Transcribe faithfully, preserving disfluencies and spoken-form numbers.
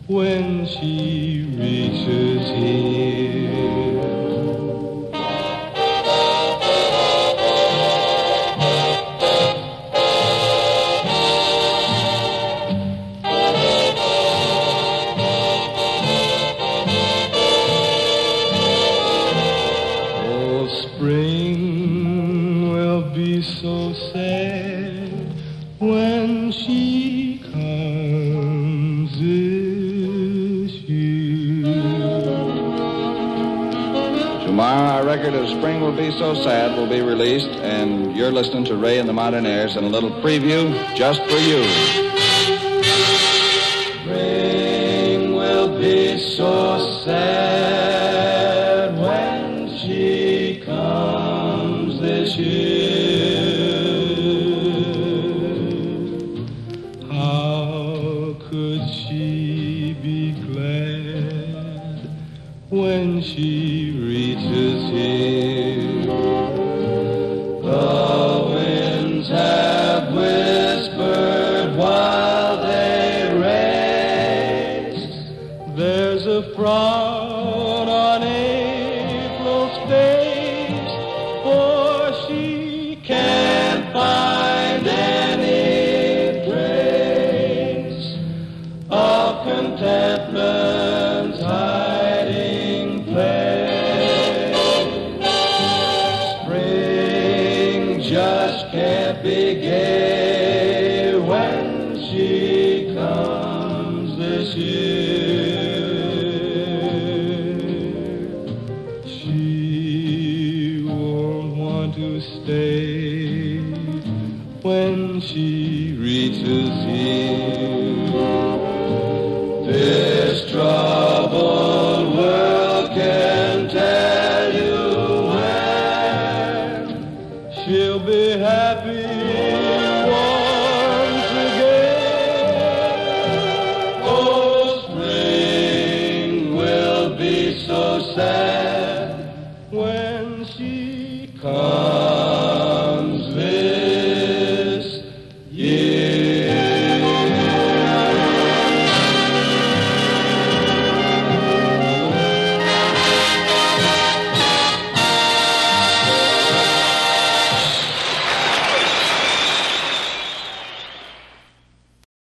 when she reaches here. Oh, spring will be so sad when she comes this year. Tomorrow, our record of Spring Will Be So Sad will be released, and you're listening to Ray and the Modernaires and a little preview just for you. Spring will be so sad when she comes this year. How could she be glad when she reaches here? The winds have whispered while they race. There's a frown on April's face, for she can't find any trace of contentment's hiding place. Spring just can't be gay when she comes this year.